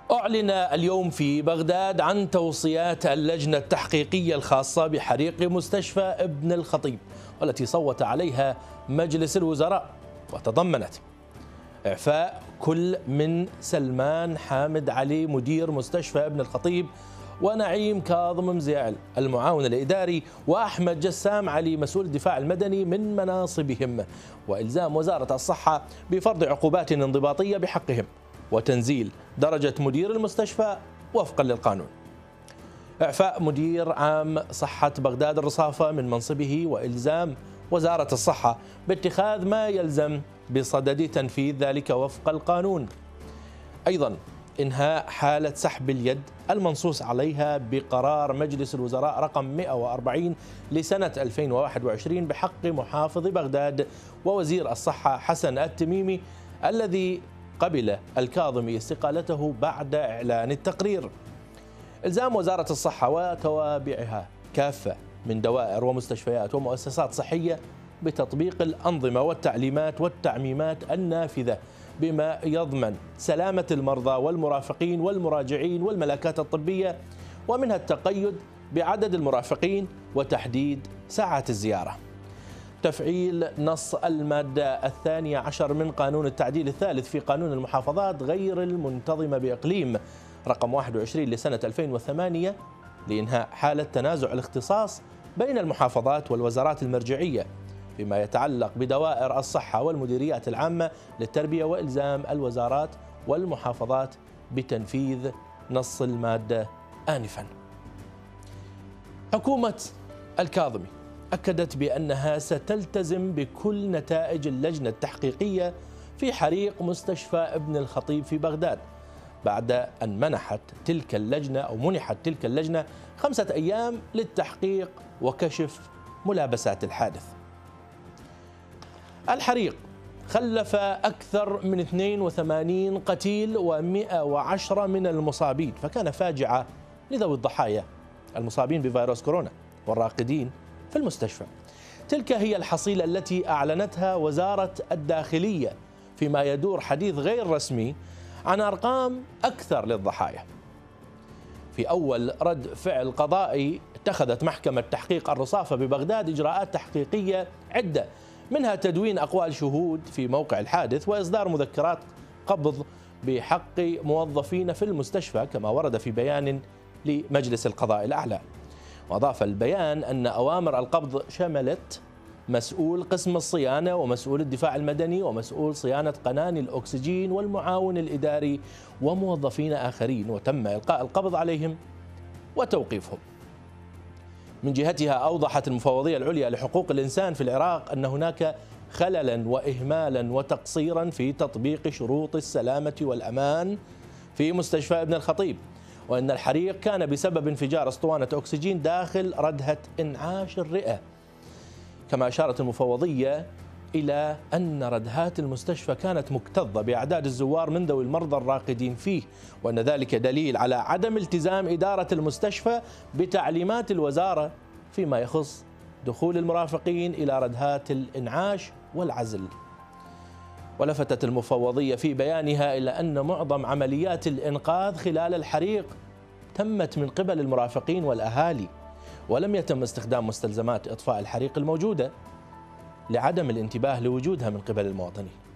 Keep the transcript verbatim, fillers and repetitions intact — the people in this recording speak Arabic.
أعلن اليوم في بغداد عن توصيات اللجنة التحقيقية الخاصة بحريق مستشفى ابن الخطيب، والتي صوت عليها مجلس الوزراء، وتضمنت إعفاء كل من سلمان حامد علي مدير مستشفى ابن الخطيب، ونعيم كاظم مزيعل المعاون الإداري، وأحمد جسام علي مسؤول الدفاع المدني من مناصبهم، وإلزام وزارة الصحة بفرض عقوبات انضباطية بحقهم، وتنزيل درجة مدير المستشفى وفقا للقانون. إعفاء مدير عام صحة بغداد الرصافة من منصبه، وإلزام وزارة الصحة باتخاذ ما يلزم بصدد تنفيذ ذلك وفق القانون. أيضا إنهاء حالة سحب اليد المنصوص عليها بقرار مجلس الوزراء رقم مئة وأربعين لسنة ألفين وواحد وعشرين بحق محافظ بغداد ووزير الصحة حسن التميمي، الذي قبل الكاظمي استقالته بعد إعلان التقرير. إلزام وزارة الصحة وتوابعها كافة من دوائر ومستشفيات ومؤسسات صحية بتطبيق الأنظمة والتعليمات والتعميمات النافذة بما يضمن سلامة المرضى والمرافقين والمراجعين والملاكات الطبية، ومنها التقيد بعدد المرافقين وتحديد ساعات الزيارة. تفعيل نص المادة الثانية عشر من قانون التعديل الثالث في قانون المحافظات غير المنتظمة بإقليم رقم واحد وعشرين لسنة ألفين وثمانية لإنهاء حالة تنازع الاختصاص بين المحافظات والوزارات المرجعية فيما يتعلق بدوائر الصحة والمديريات العامة للتربية، وإلزام الوزارات والمحافظات بتنفيذ نص المادة آنفا. حكومة الكاظمي أكدت بأنها ستلتزم بكل نتائج اللجنة التحقيقية في حريق مستشفى ابن الخطيب في بغداد، بعد أن منحت تلك اللجنة أو منحت تلك اللجنة خمسة أيام للتحقيق وكشف ملابسات الحادث. الحريق خلف أكثر من اثنين وثمانين قتيل ومئة وعشرة من المصابين، فكان فاجعة لذوي الضحايا المصابين بفيروس كورونا والراقدين في المستشفى. تلك هي الحصيلة التي أعلنتها وزارة الداخلية فيما يدور حديث غير رسمي عن أرقام أكثر للضحايا. في أول رد فعل قضائي اتخذت محكمة تحقيق الرصافة ببغداد إجراءات تحقيقية عدة، منها تدوين أقوال شهود في موقع الحادث وإصدار مذكرات قبض بحق موظفين في المستشفى كما ورد في بيان لمجلس القضاء الأعلى. وأضاف البيان أن أوامر القبض شملت مسؤول قسم الصيانة ومسؤول الدفاع المدني ومسؤول صيانة قناني الأكسجين والمعاون الإداري وموظفين آخرين، وتم إلقاء القبض عليهم وتوقيفهم. من جهتها أوضحت المفوضية العليا لحقوق الإنسان في العراق أن هناك خللا وإهمالا وتقصيرا في تطبيق شروط السلامة والأمان في مستشفى ابن الخطيب، وأن الحريق كان بسبب انفجار أسطوانة أكسجين داخل ردهة إنعاش الرئة. كما أشارت المفوضية إلى أن ردهات المستشفى كانت مكتظة بأعداد الزوار من ذوي المرضى الراقدين فيه، وأن ذلك دليل على عدم التزام إدارة المستشفى بتعليمات الوزارة فيما يخص دخول المرافقين إلى ردهات الإنعاش والعزل. ولفتت المفوضية في بيانها إلى أن معظم عمليات الإنقاذ خلال الحريق تمت من قبل المرافقين والأهالي، ولم يتم استخدام مستلزمات إطفاء الحريق الموجودة لعدم الانتباه لوجودها من قبل المواطنين.